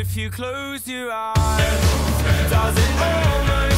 if you close your eyes? Does it almost